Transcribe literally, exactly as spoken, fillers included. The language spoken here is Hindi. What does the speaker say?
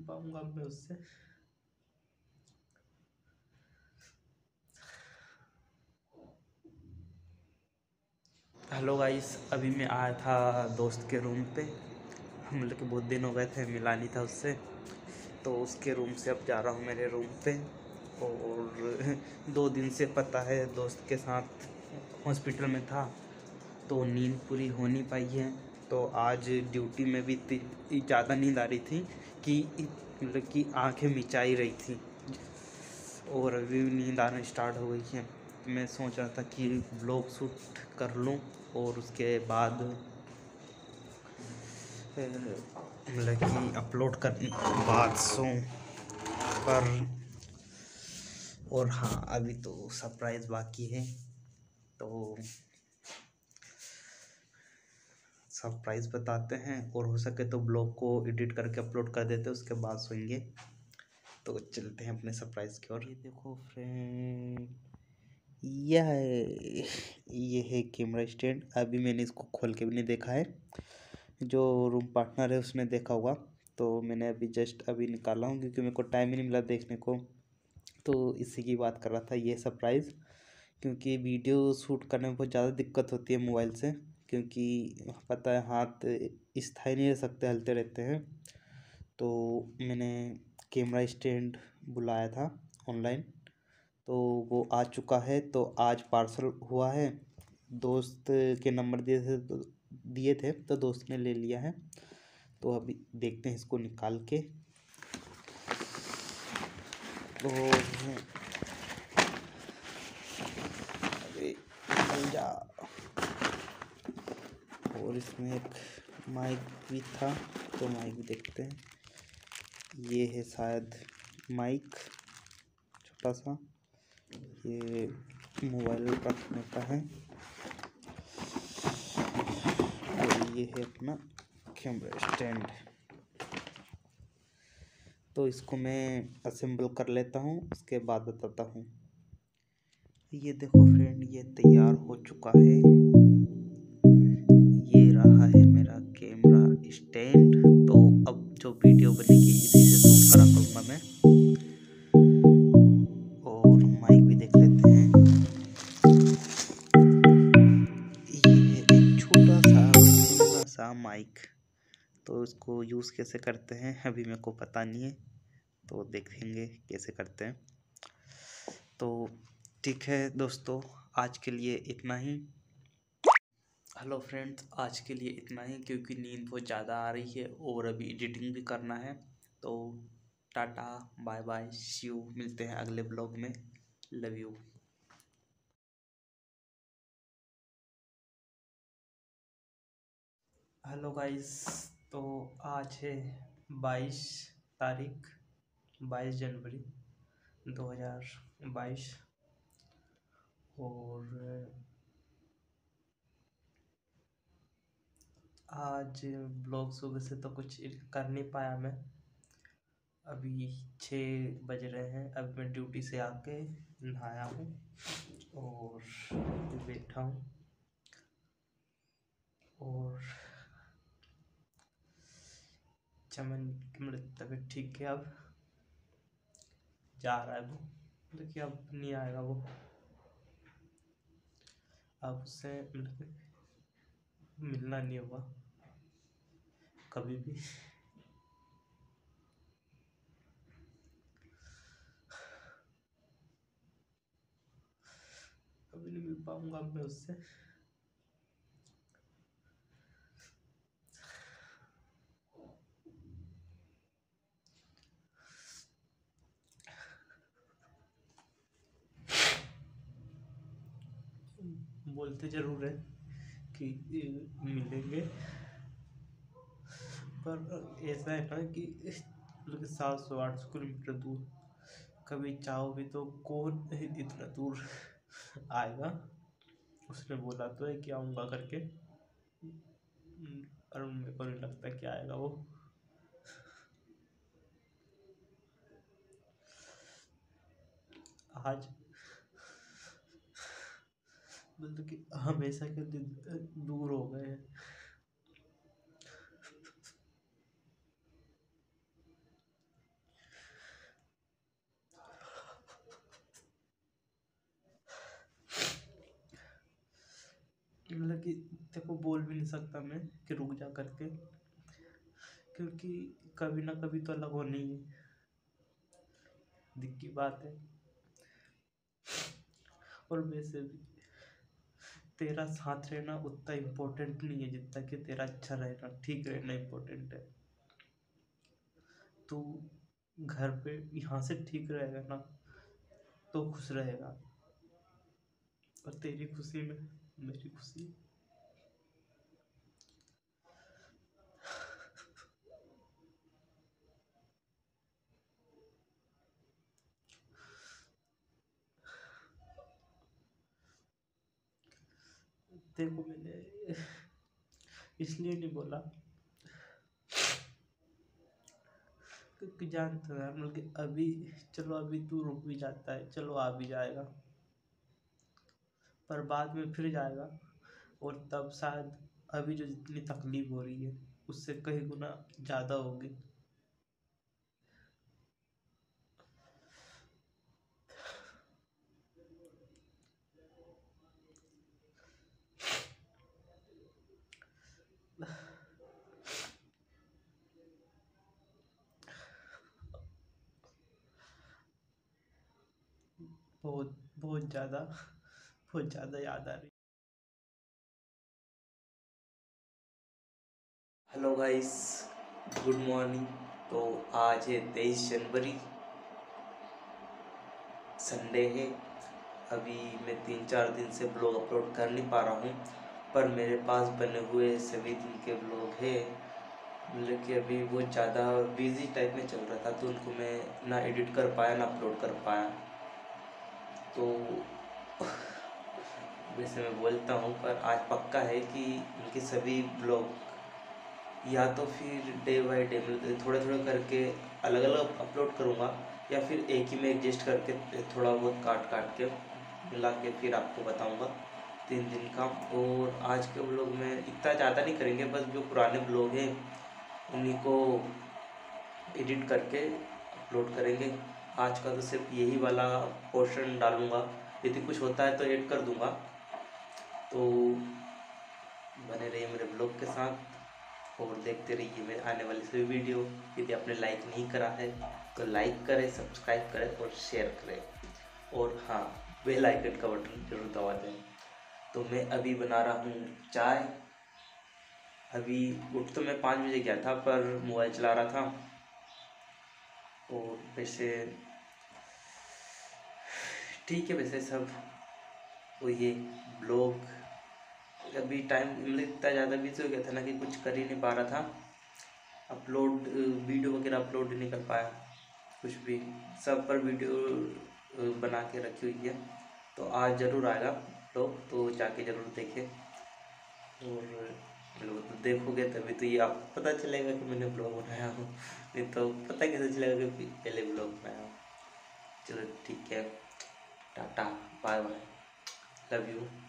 पाऊंगा मैं उससे। हेलो गाइस, अभी मैं आया था दोस्त के रूम पे। हम लोग के बहुत दिन हो गए थे, मिला नहीं था उससे, तो उसके रूम से अब जा रहा हूँ मेरे रूम पे। और दो दिन से पता है दोस्त के साथ हॉस्पिटल में था, तो नींद पूरी हो नहीं पाई है। तो आज ड्यूटी में भी इतनी ज़्यादा नींद आ रही थी कि मतलब कि आँखें मिचाई रही थी, और अभी भी नींद आना स्टार्ट हो गई है। तो मैं सोच रहा था कि ब्लॉग शूट कर लूँ और उसके बाद मतलब कि अपलोड करने के बाद सोऊं। पर और हाँ, अभी तो सरप्राइज़ बाकी है, तो सरप्राइज़ बताते हैं, और हो सके तो ब्लॉग को एडिट करके अपलोड कर देते हैं, उसके बाद सोएंगे। तो चलते हैं अपने सरप्राइज़ की ओर। ये देखो फ्रेंड, यह है ये है कैमरा स्टैंड। अभी मैंने इसको खोल के भी नहीं देखा है, जो रूम पार्टनर है उसने देखा होगा, तो मैंने अभी जस्ट अभी निकाला हूँ क्योंकि मेरे को टाइम ही नहीं मिला देखने को। तो इसी की बात कर रहा था, ये सरप्राइज़। क्योंकि वीडियो शूट करने में बहुत ज़्यादा दिक्कत होती है मोबाइल से, क्योंकि पता है हाथ स्थायी नहीं रह सकते, हिलते रहते हैं। तो मैंने कैमरा स्टैंड बुलाया था ऑनलाइन, तो वो आ चुका है। तो आज पार्सल हुआ है, दोस्त के नंबर दिए थे तो दिए थे तो दोस्त ने ले लिया है। तो अभी देखते हैं इसको निकाल के। तो अरे निकल जा। और इसमें एक माइक भी था, तो माइक भी देखते हैं। ये है शायद माइक, छोटा सा, ये मोबाइल रखने का है। और ये है अपना कैमरा स्टैंड। तो इसको मैं असेंबल कर लेता हूँ, उसके बाद बताता हूँ। ये देखो फ्रेंड, ये तैयार हो चुका है। ये रहा है मेरा कैमरा स्टैंड। तो अब जो वीडियो बनेगी इसी से शूट करा करूँगा मैं। और माइक भी देख लेते हैं। ये है एक छोटा सा छोटा सा माइक। तो इसको यूज़ कैसे करते हैं अभी मेरे को पता नहीं है, तो देखेंगे कैसे करते हैं। तो ठीक है दोस्तों, आज के लिए इतना ही। हेलो फ्रेंड्स, आज के लिए इतना ही, क्योंकि नींद बहुत ज़्यादा आ रही है और अभी एडिटिंग भी करना है। तो tata bye bye, see you, मिलते हैं अगले ब्लॉग में। Love you. हेलो गाइस, तो आज है बाईस तारीख, बाईस जनवरी दो हज़ार बाईस। और आज ब्लॉग सुबह से तो कुछ कर नहीं पाया मैं। अभी छः बज रहे हैं, अभी मैं ड्यूटी से आके नहाया हूँ और बैठा हूँ। और चमन मतलब तबीयत ठीक है, अब जा रहा है वो, देखिए अब नहीं आएगा वो। अब उससे मतलब मिलना नहीं होगा कभी भी। कभी नहीं मिल पाऊंगा मैं उससे। बोलते ज़रूर है कि मिलेंगे, पर ऐसा है ना कि मतलब सात सौ आठ सौ किलोमीटर दूर, कभी चाहो भी तो कौन इतना दूर आएगा। उसने बोला तो है कि आऊँगा करके, और मेरे को नहीं लगता कि आएगा वो। आज मतलब कि हमेशा के लिए दूर हो गए हैं। हालांकि देखो बोल भी नहीं सकता मैं कि रुक जा करके, क्योंकि कभी ना कभी तो अलग होनी ही है, दिख की बात है। और वैसे भी तेरा साथ रहना उतना इम्पोर्टेंट नहीं है जितना कि तेरा अच्छा रहना, ठीक रहना इम्पोर्टेंट है। तू घर पे यहाँ से ठीक रहेगा ना तो खुश रहेगा, और तेरी खुशी में मेरी खुशी। देखो मैंने इसलिए नहीं बोला क्योंकि जानता है मतलब कि अभी चलो अभी तू रुक भी जाता है, चलो आ भी जाएगा, पर बाद में फिर जाएगा, और तब शायद अभी जो जितनी तकलीफ हो रही है उससे कहीं गुना ज़्यादा होगी। बहुत बहुत ज़्यादा बहुत ज़्यादा याद आ रही। Hello guys, good morning. तो आज है तेईस जनवरी, संडे है। अभी मैं तीन चार दिन से ब्लॉग अपलोड कर नहीं पा रहा हूँ, पर मेरे पास बने हुए सभी दिन के ब्लॉग हैं, मतलब कि अभी वो ज़्यादा बिजी टाइप में चल रहा था तो उनको मैं ना एडिट कर पाया ना अपलोड कर पाया। तो वैसे मैं बोलता हूँ, पर आज पक्का है कि उनके सभी ब्लॉग या तो फिर डे बाय डे मतलब थोड़ा थोड़ा करके अलग अलग अपलोड करूँगा, या फिर एक ही में एडजस्ट करके थोड़ा बहुत काट काट के मिला के फिर आपको बताऊँगा तीन दिन का। और आज के ब्लॉग में इतना ज़्यादा नहीं करेंगे, बस जो पुराने ब्लॉग हैं उन्हीं को एडिट करके अपलोड करेंगे। आज का तो सिर्फ यही वाला पोर्शन डालूँगा, यदि कुछ होता है तो ऐड कर दूँगा। तो बने रहिए मेरे ब्लॉग के साथ और देखते रहिए मेरे आने वाली सभी वीडियो। यदि आपने लाइक नहीं करा है तो लाइक करें, सब्सक्राइब करें और शेयर करें, और हाँ, बेल आइकन का बटन जरूर दबा दें। तो मैं अभी बना रहा हूँ चाय। अभी उठ तो मैं पाँच बजे गया था, पर मोबाइल चला रहा था। और वैसे ठीक है, वैसे सब वो ये ब्लॉग अभी टाइम मतलब इतना ज़्यादा बिजी हो गया था ना कि कुछ कर ही नहीं पा रहा था, अपलोड वीडियो वगैरह अपलोड नहीं कर पाया कुछ भी। सब पर वीडियो बना के रखी हुई है, तो आज ज़रूर आएगा ब्लॉग, तो जाके ज़रूर देखें। और मतलब देखोगे तभी तो ये आपको पता चलेगा कि मैंने ब्लॉग बनाया हूँ, नहीं तो पता कैसे चलेगा कि पहले ब्लॉग बनाया हूँ। चलो ठीक है, tata bye bye, love you.